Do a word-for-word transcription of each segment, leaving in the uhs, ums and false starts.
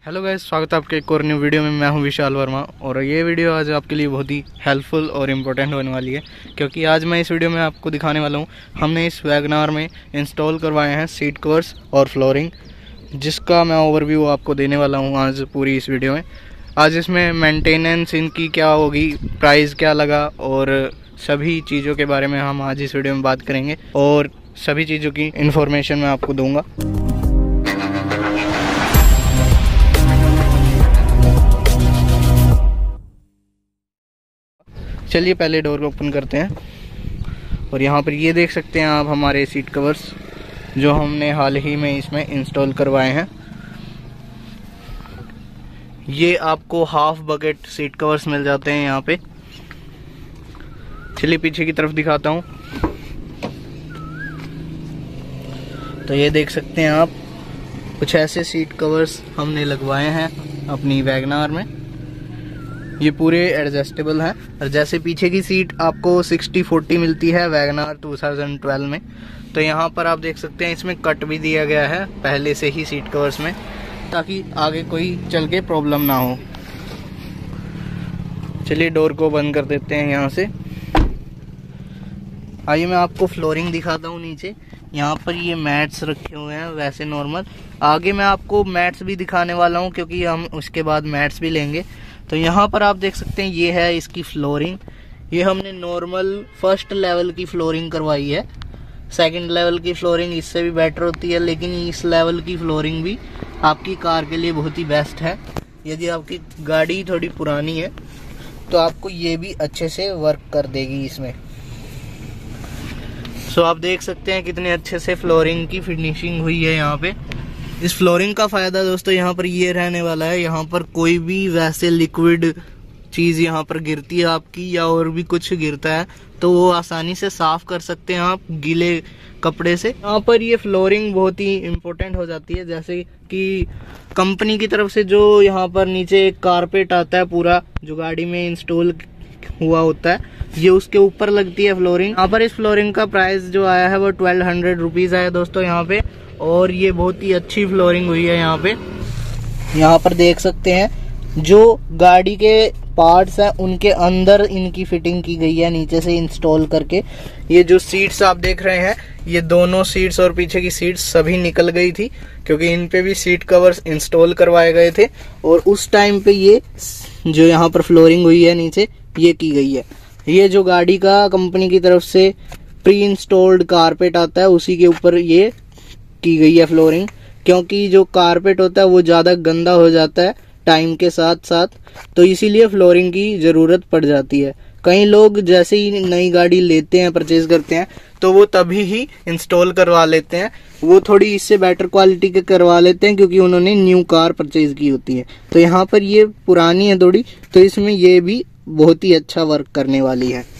Hello guys, स्वागत है आपके एक और न्यू वीडियो में। मैं हूं विशाल वर्मा और ये वीडियो आज आपके लिए बहुत ही हेल्पफुल और इम्पोर्टेंट होने वाली है, क्योंकि आज मैं इस वीडियो में आपको दिखाने वाला हूं हमने इस वैगनार में इंस्टॉल करवाए हैं सीट कवर्स और फ्लोरिंग, जिसका मैं ओवरव्यू आपको देने वाला हूं आज पूरी इस वीडियो में। आज इसमें मेंटेनेंस इनकी क्या होगी, प्राइस क्या लगा और सभी चीज़ों के बारे में हम आज इस वीडियो में बात करेंगे और सभी चीज़ों की इन्फॉर्मेशन मैं आपको दूँगा। चलिए पहले डोर को ओपन करते हैं और यहाँ पर ये देख सकते हैं आप हमारे सीट कवर्स जो हमने हाल ही में इसमें इंस्टॉल करवाए हैं। ये आपको हाफ बकेट सीट कवर्स मिल जाते हैं यहाँ पे। चलिए पीछे की तरफ दिखाता हूँ। तो ये देख सकते हैं आप, कुछ ऐसे सीट कवर्स हमने लगवाए हैं अपनी वैगनार में। ये पूरे एडजस्टेबल हैं और जैसे पीछे की सीट आपको सिक्सटी फोर्टी मिलती है वैगनार टू थाउजेंड ट्वेल्व में, तो यहाँ पर आप देख सकते हैं इसमें कट भी दिया गया है पहले से ही सीट कवर्स में, ताकि आगे कोई चल के प्रॉब्लम ना हो। चलिए डोर को बंद कर देते हैं यहाँ से। आइए मैं आपको फ्लोरिंग दिखाता हूँ। नीचे यहाँ पर ये मैट्स रखे हुए हैं वैसे नॉर्मल। आगे मैं आपको मैट्स भी दिखाने वाला हूँ क्योंकि हम उसके बाद मैट्स भी लेंगे। तो यहाँ पर आप देख सकते हैं ये है इसकी फ्लोरिंग। ये हमने नॉर्मल फर्स्ट लेवल की फ्लोरिंग करवाई है। सेकंड लेवल की फ्लोरिंग इससे भी बेटर होती है, लेकिन इस लेवल की फ्लोरिंग भी आपकी कार के लिए बहुत ही बेस्ट है। यदि आपकी गाड़ी थोड़ी पुरानी है तो आपको ये भी अच्छे से वर्क कर देगी इसमें। सो आप देख सकते हैं कितने अच्छे से फ्लोरिंग की फिनिशिंग हुई है यहाँ पे। इस फ्लोरिंग का फ़ायदा दोस्तों यहाँ पर ये रहने वाला है, यहाँ पर कोई भी वैसे लिक्विड चीज़ यहाँ पर गिरती है आपकी या और भी कुछ गिरता है तो वो आसानी से साफ़ कर सकते हैं आप गीले कपड़े से। यहाँ पर ये फ्लोरिंग बहुत ही इम्पोर्टेंट हो जाती है, जैसे कि कंपनी की तरफ से जो यहाँ पर नीचे एक कारपेट आता है पूरा जो गाड़ी में इंस्टॉल हुआ होता है, ये उसके ऊपर लगती है फ्लोरिंग। यहाँ पर इस फ्लोरिंग का प्राइस जो आया है वो ट्वेल्व हंड्रेड रुपीज़ आया दोस्तों यहाँ पे, और ये बहुत ही अच्छी फ्लोरिंग हुई है यहाँ पे। यहाँ पर देख सकते हैं जो गाड़ी के पार्ट्स हैं उनके अंदर इनकी फिटिंग की गई है नीचे से इंस्टॉल करके। ये जो सीट्स आप देख रहे हैं, ये दोनों सीट्स और पीछे की सीट्स सभी निकल गई थी क्योंकि इन पे भी सीट कवर्स इंस्टॉल करवाए गए थे, और उस टाइम पे ये जो यहाँ पर फ्लोरिंग हुई है नीचे ये की गई है। ये जो गाड़ी का कंपनी की तरफ से प्री इंस्टॉल्ड कारपेट आता है उसी के ऊपर ये की गई है फ्लोरिंग, क्योंकि जो कारपेट होता है वो ज़्यादा गंदा हो जाता है टाइम के साथ साथ, तो इसीलिए फ्लोरिंग की ज़रूरत पड़ जाती है। कई लोग जैसे ही नई गाड़ी लेते हैं, परचेज करते हैं, तो वो तभी ही इंस्टॉल करवा लेते हैं। वो थोड़ी इससे बेटर क्वालिटी के करवा लेते हैं क्योंकि उन्होंने न्यू कार परचेज की होती है। तो यहाँ पर ये पुरानी है थोड़ी, तो इसमें ये भी बहुत ही अच्छा वर्क करने वाली है।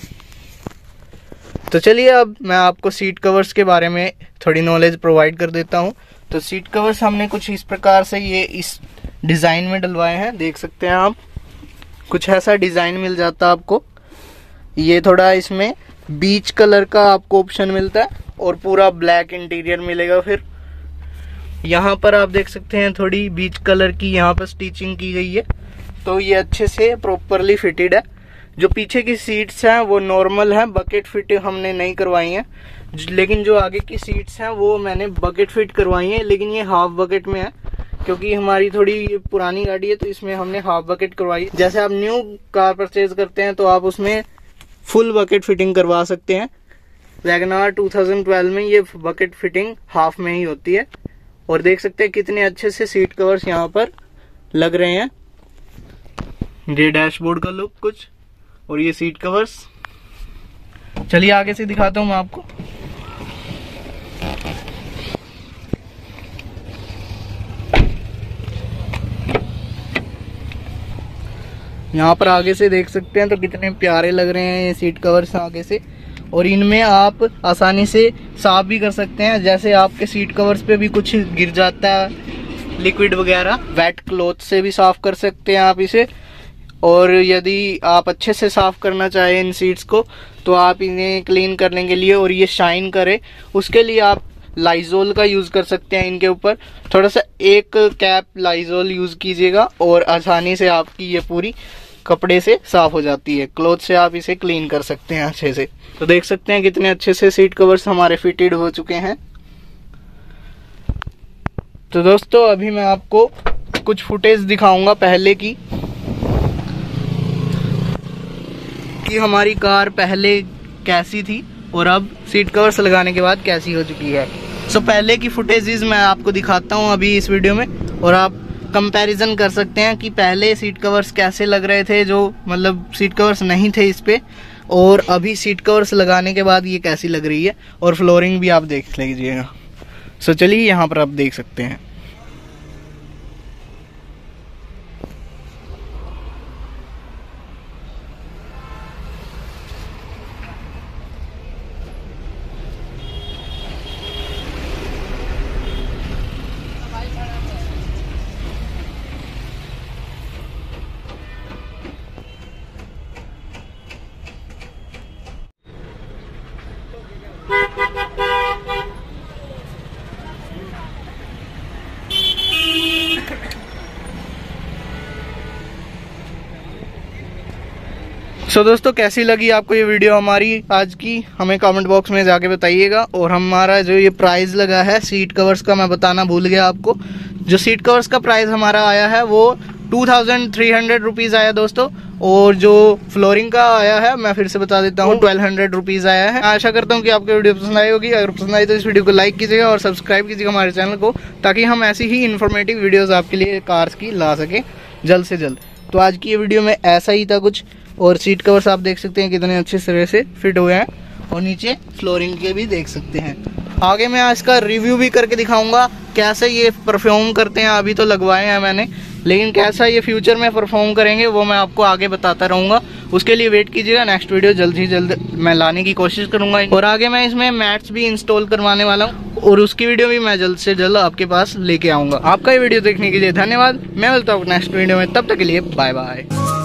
तो चलिए अब मैं आपको सीट कवर्स के बारे में थोड़ी नॉलेज प्रोवाइड कर देता हूँ। तो सीट कवर्स हमने कुछ इस प्रकार से ये इस डिज़ाइन में डलवाए हैं, देख सकते हैं आप। कुछ ऐसा डिज़ाइन मिल जाता है आपको। ये थोड़ा इसमें बीच कलर का आपको ऑप्शन मिलता है और पूरा ब्लैक इंटीरियर मिलेगा। फिर यहाँ पर आप देख सकते हैं थोड़ी बीच कलर की यहाँ पर स्टिचिंग की गई है, तो ये अच्छे से प्रॉपरली फिटेड है। जो पीछे की सीट्स हैं वो नॉर्मल हैं, बकेट फिट हमने नहीं करवाई हैं, लेकिन जो आगे की सीट्स हैं वो मैंने बकेट फिट करवाई हैं, लेकिन ये हाफ बकेट में है क्योंकि हमारी थोड़ी पुरानी गाड़ी है तो इसमें हमने हाफ बकेट करवाई। जैसे आप न्यू कार परचेज करते हैं तो आप उसमें फुल बकेट फिटिंग करवा सकते हैं। वैगनार टू थाउजेंड ट्वेल्व में ये बकेट फिटिंग हाफ में ही होती है। और देख सकते हैं कितने अच्छे से सीट कवर्स यहाँ पर लग रहे हैं। ये डैशबोर्ड का लुक कुछ, और ये सीट कवर्स। चलिए आगे से दिखाता हूँ मैं आपको। यहाँ पर आगे से देख सकते हैं तो कितने प्यारे लग रहे हैं ये सीट कवर्स आगे से, और इनमें आप आसानी से साफ भी कर सकते हैं। जैसे आपके सीट कवर्स पे भी कुछ गिर जाता है लिक्विड वगैरह, वेट क्लॉथ से भी साफ कर सकते हैं आप इसे। और यदि आप अच्छे से साफ करना चाहें इन सीट्स को तो आप इन्हें क्लीन करने के लिए और ये शाइन करे उसके लिए आप लाइजोल का यूज कर सकते हैं इनके ऊपर। थोड़ा सा एक कैप लाइजोल यूज कीजिएगा और आसानी से आपकी ये पूरी कपड़े से साफ हो जाती है। क्लॉथ से आप इसे क्लीन कर सकते हैं अच्छे से। तो देख सकते हैं कितने अच्छे से सीट कवर्स हमारे फिटेड हो चुके हैं। तो दोस्तों अभी मैं आपको कुछ फुटेज दिखाऊंगा पहले की, कि हमारी कार पहले कैसी थी और अब सीट कवर्स लगाने के बाद कैसी हो चुकी है। सो so, पहले की फुटेजेस मैं आपको दिखाता हूं अभी इस वीडियो में, और आप कंपैरिजन कर सकते हैं कि पहले सीट कवर्स कैसे लग रहे थे, जो मतलब सीट कवर्स नहीं थे इस पे, और अभी सीट कवर्स लगाने के बाद ये कैसी लग रही है। और फ्लोरिंग भी आप देख लीजिएगा। सो so, चलिए यहाँ पर आप देख सकते हैं। सो so, दोस्तों कैसी लगी आपको ये वीडियो हमारी आज की, हमें कमेंट बॉक्स में जाके बताइएगा। और हमारा जो ये प्राइस लगा है सीट कवर्स का, मैं बताना भूल गया आपको। जो सीट कवर्स का प्राइस हमारा आया है वो two thousand three hundred rupees आया दोस्तों, और जो फ्लोरिंग का आया है मैं फिर से बता देता हूँ ट्वेल्व हंड्रेड रुपीज़ आया है। आशा करता हूँ कि आपको वीडियो पसंद आई होगी। अगर पसंद आई तो इस वीडियो को लाइक कीजिएगा और सब्सक्राइब कीजिएगा हमारे चैनल को, ताकि हम ऐसी ही इन्फॉर्मेटिव वीडियोज़ आपके लिए कार्स की ला सकें जल्द से जल्द। तो आज की ये वीडियो में ऐसा ही था कुछ, और सीट कवर्स आप देख सकते हैं कितने अच्छे तरह से फिट हुए हैं, और नीचे फ्लोरिंग के भी देख सकते हैं। आगे मैं इसका रिव्यू भी करके दिखाऊंगा कैसे ये परफॉर्म करते हैं। अभी तो लगवाए हैं मैंने, लेकिन कैसा ये फ्यूचर में परफॉर्म करेंगे वो मैं आपको आगे बताता रहूँगा। उसके लिए वेट कीजिएगा, नेक्स्ट वीडियो जल्द ही जल्द मैं लाने की कोशिश करूँगा। और आगे मैं इसमें मैट्स भी इंस्टॉल करवाने वाला हूँ, और उसकी वीडियो भी मैं जल्द से जल्द आपके पास लेके आऊँगा। आपका ये वीडियो देखने के लिए धन्यवाद। मैं मिलता हूँ नेक्स्ट वीडियो में, तब तक के लिए बाय बाय।